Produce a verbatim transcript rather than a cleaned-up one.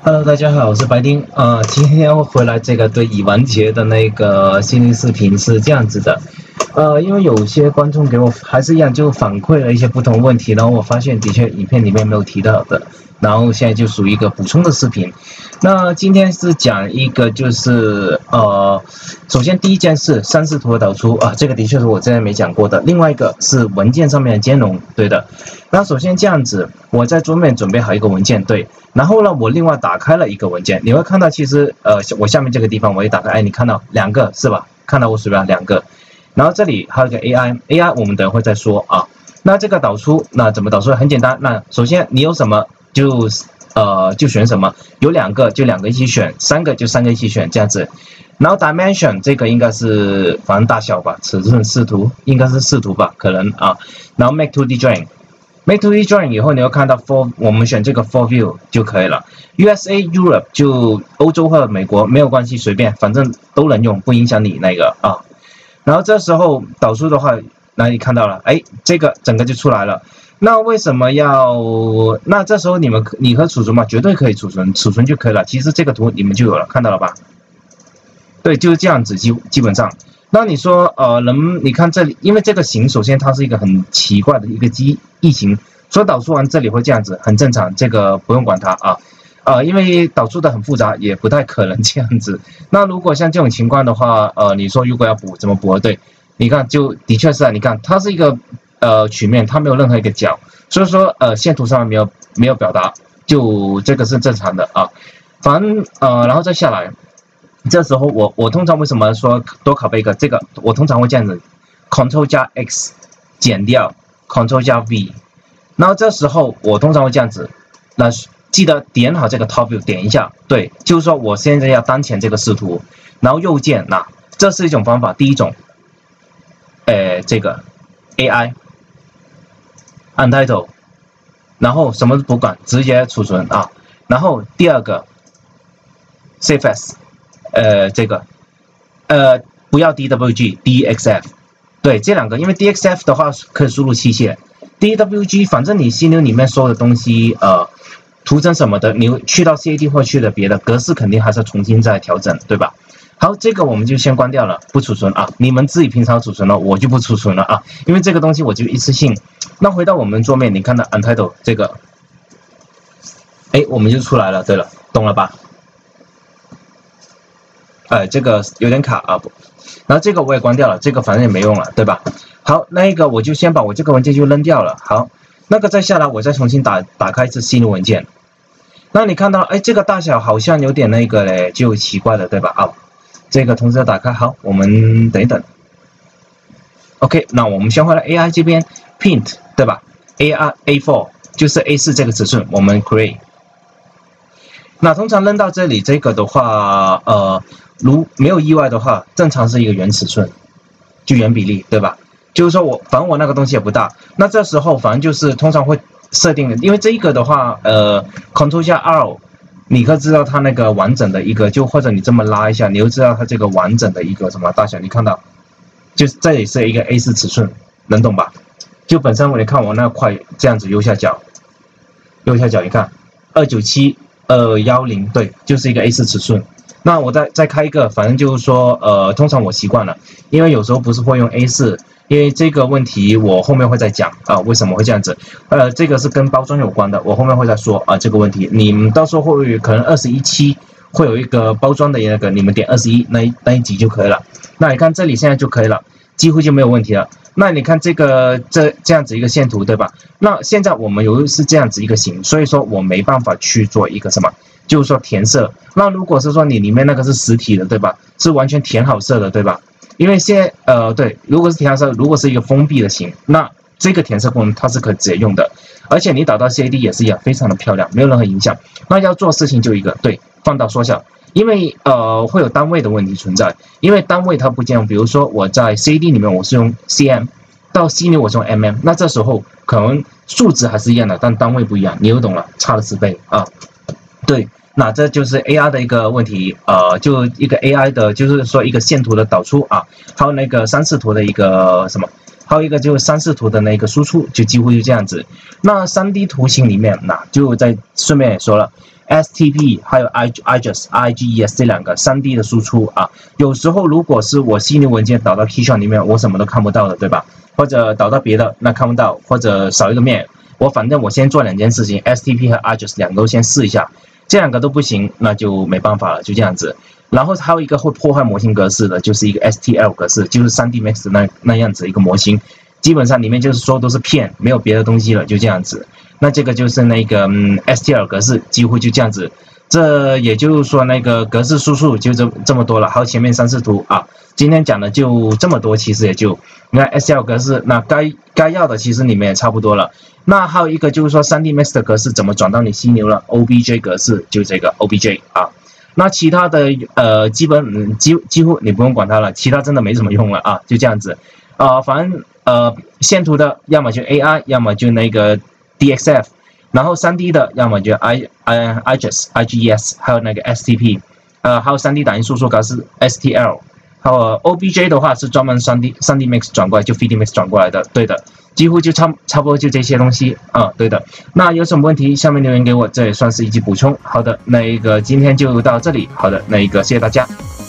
Hello， 大家好，我是白丁。呃，今天回来这个对乙完结的那个心理视频是这样子的。呃，因为有些观众给我还是一样就反馈了一些不同问题，然后我发现的确影片里面没有提到的，然后现在就属于一个补充的视频。那今天是讲一个就是呃，首先第一件事三视图的导出啊，这个的确是我之前没讲过的。另外一个是文件上面的兼容，对的。那首先这样子，我在桌面准备好一个文件，对。然后呢，我另外打开了一个文件，你会看到其实呃，我下面这个地方我也打开，哎，你看到两个是吧？看到我鼠标两个。然后这里还有一个 A I，A I 我们等会再说啊。那这个导出，那怎么导出？很简单，那首先你有什么就呃就选什么，有两个就两个一起选，三个就三个一起选这样子。然后 dimension 这个应该是反正大小吧，尺寸视图应该是视图吧，可能啊。然后 make two D drawing。Make two D drawing 以后，你会看到 for 我们选这个 for view 就可以了。U S A Europe 就欧洲或美国没有关系，随便，反正都能用，不影响你那个啊。然后这时候导出的话，那你看到了，哎，这个整个就出来了。那为什么要？那这时候你们你可储存吗？绝对可以储存，储存就可以了。其实这个图你们就有了，看到了吧？对，就是这样子，基基本上。那你说，呃，能你看这里，因为这个形首先它是一个很奇怪的一个机异形，所以导出完这里会这样子，很正常，这个不用管它啊，呃，因为导出的很复杂，也不太可能这样子。那如果像这种情况的话，呃，你说如果要补怎么补？对，你看就的确是啊，你看它是一个呃曲面，它没有任何一个角，所以说呃线图上面没有没有表达，就这个是正常的啊。反正呃，然后再下来。这时候我我通常为什么说多拷贝一个？这个我通常会这样子 ，Ctrl 加 X 减掉 ，Ctrl 加 V， 然后这时候我通常会这样子，那记得点好这个 Top View， 点一下，对，就是说我现在要当前这个视图，然后右键，那这是一种方法，第一种，呃，这个 A I Untitled， 然后什么都不管，直接储存啊，然后第二个 Save As。呃，这个，呃，不要 D W G，D X F， 对，这两个，因为 D X F 的话可以输入器械 ，D W G 反正你 C N U 里面所有的东西，呃，图层什么的，你去到 C A D 或去了别的格式，肯定还是要重新再调整，对吧？好，这个我们就先关掉了，不储存啊，你们自己平常储存了，我就不储存了啊，因为这个东西我就一次性。那回到我们桌面，你看到 Untitled 这个，哎，我们就出来了，对了，懂了吧？呃，这个有点卡啊，然后这个我也关掉了，这个反正也没用了，对吧？好，那一个我就先把我这个文件就扔掉了。好，那个再下来，我再重新打打开一次新的文件。那你看到，哎，这个大小好像有点那个嘞，就奇怪了，对吧？啊，这个同时打开，好，我们等一等。OK， 那我们先回来 A I 这边 ，Print 对吧 ？A I A 四 就是 A 四 这个尺寸，我们 Create。那通常扔到这里，这个的话，呃。如没有意外的话，正常是一个原尺寸，就原比例，对吧？就是说我反正我那个东西也不大，那这时候反正就是通常会设定的，因为这一个的话，呃 ，Ctrl 加 R， 你可以知道它那个完整的一个，就或者你这么拉一下，你就知道它这个完整的一个什么大小，你看到，就是这里是一个 A 四 尺寸，能懂吧？就本身我你看我那块这样子右下角，右下角你看二九七二一零，对，就是一个 A 四 尺寸。那我再再开一个，反正就是说，呃，通常我习惯了，因为有时候不是会用 A 四，因为这个问题我后面会再讲啊、呃，为什么会这样子？呃，这个是跟包装有关的，我后面会再说啊、呃、这个问题。你们到时候会可能二十一期会有一个包装的那个，你们点二十一那一那一集就可以了。那你看这里现在就可以了，几乎就没有问题了。那你看这个这这样子一个线图对吧？那现在我们由于是这样子一个形，所以说我没办法去做一个什么。就是说填色，那如果是说你里面那个是实体的，对吧？是完全填好色的，对吧？因为现在呃对，如果是填好色，如果是一个封闭的形，那这个填色功能它是可以直接用的，而且你导到 C A D 也是一样，非常的漂亮，没有任何影响。那要做事情就一个，对，放大缩小，因为呃会有单位的问题存在，因为单位它不这样，比如说我在 C A D 里面我是用 C M， 到 C 里我是用 M M， 那这时候可能数值还是一样的，但单位不一样，你又懂了，差了十倍啊。对，那这就是 A I 的一个问题，呃，就一个 A I 的，就是说一个线图的导出啊，还有那个三视图的一个什么，还有一个就是三视图的那个输出，就几乎就这样子。那 三 D 图形里面，那就在顺便也说了， S T P 还有 I IGES IGES 这两个 三 D 的输出啊。有时候如果是我犀牛文件导到 Keyshot 里面，我什么都看不到的，对吧？或者导到别的那看不到，或者少一个面，我反正我先做两件事情 ，S T P 和 IGES 两个都先试一下，这两个都不行，那就没办法了，就这样子。然后还有一个会破坏模型格式的，就是一个 S T L 格式，就是 三 D Max 那那样子一个模型，基本上里面就是说都是片，没有别的东西了，就这样子。那这个就是那个嗯 S T L 格式，几乎就这样子。这也就是说那个格式输出就这这么多了，还有前面三视图啊。今天讲的就这么多，其实也就你看 S T L 格式，那该该要的其实里面也差不多了。那还有一个就是说 三 D Max 的格式怎么转到你犀牛了 ？O B J 格式就这个 O B J 啊。那其他的呃，基本嗯几几乎你不用管它了，其他真的没什么用了啊，就这样子。呃，反正呃线图的要么就 A I， 要么就那个 D X F， 然后 三 D 的要么就 I I IGES IGES， 还有那个 S T P， 呃还有 三 D 打印输出格式 S T L， 还有 O B J 的话是专门 三 D 三 D Max 转过来，就 三 D Max 转过来的，对的。几乎就差差不多就这些东西啊，对的。那有什么问题，下面留言给我，这也算是一级补充。好的，那一个今天就到这里。好的，那一个谢谢大家。